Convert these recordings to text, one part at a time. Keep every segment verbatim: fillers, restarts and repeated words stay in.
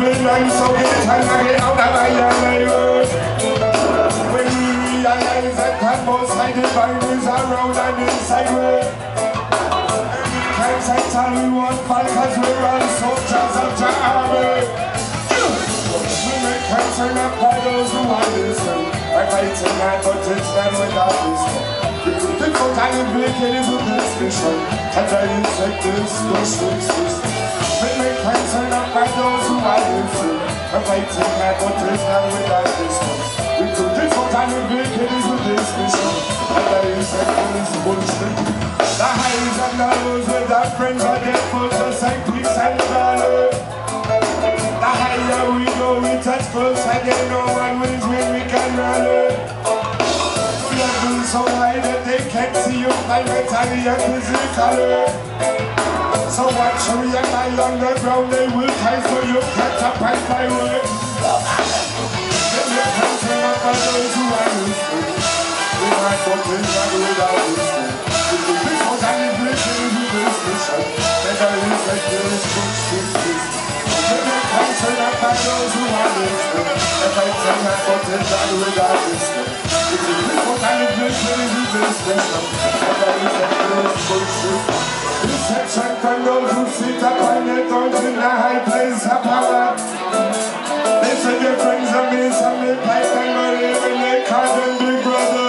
Babylon, so get time to get out of my way. When we realize that the most high divine is around and inside way. Times and time we want fight cause we're all soldiers of Jah army. We make concern of by those who are listen. By fighting hard but it's not without wisdom. We could think of kind of wicked is with this mission. And I infect this, those fixes. We make concern of by those who are listen. By fighting hard but it's not without wisdom. We could think of kind of wicked is with this mission. And I infect this bullshit. The highs and the lows with our friends are there for us like peace and valor. The higher we go, we touch close again, no one wins when we can rally. To levels so high that they can't see you by mentally and physically. So watch we and my underground, they will tie for you, cut up and fly away. Then you can turn up by those who are listening. We might go to the without listening. Because I live listening to this mission, and I live like this, push this, this. When they concern up by those who are listening, if I tell my God is not without listening. Because I live listening to this mission, and I live like this, push this. Reception from those who sit upon their thrones in a high place of power. They say their friends are me, some may pipe and believe when they call them big brother.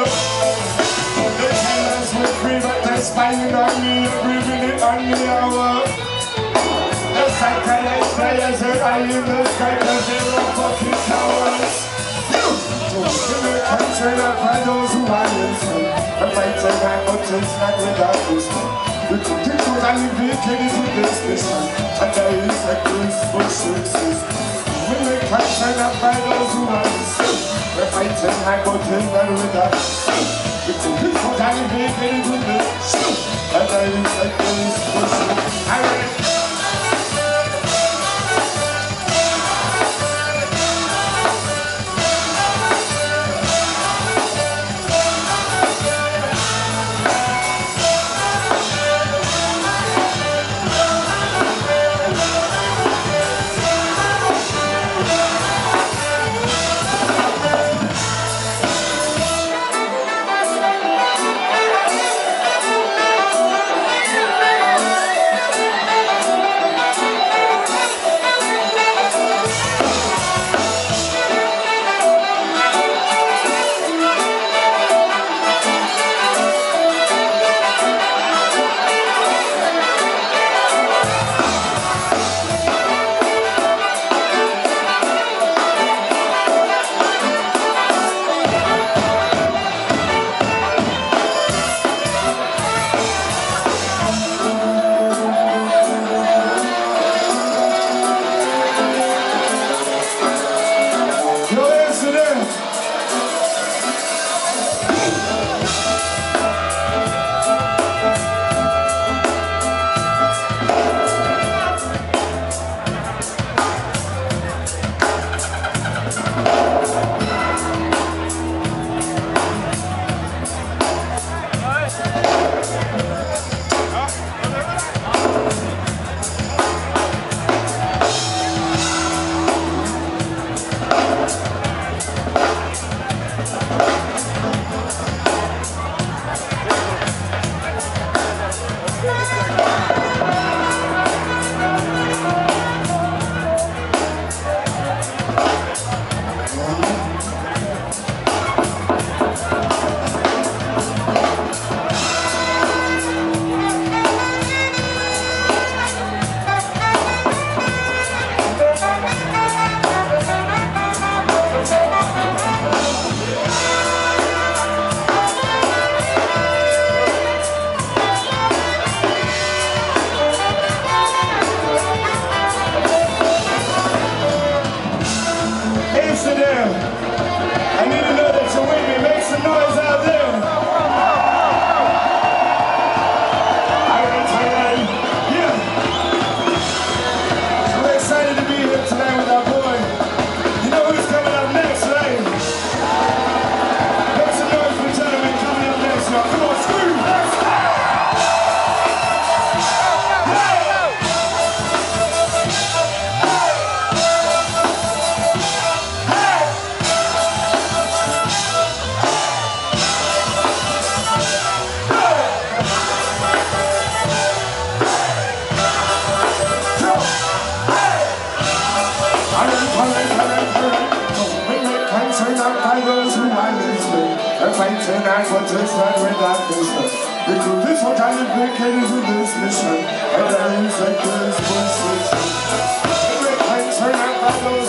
Spying on me every minute on the hour. The psychologists players are high in the sky cause they're all fucking cowards. Give me concern of by those who are listening. The fights are not but it's not without wisdom. We took it to the wicked is with this mission. And there is a grace for success. Give me concern of by those who are listening. The fights are not but it's not without wisdom. It's a beautiful tiny big baby with this shoot. And I is like this push. Alright. Alright, alright, alright. We make concern out by those who violence me. They're fighting as what is not without business. We do this what I live wicked into this mission. And there is a this position. We make concern out by those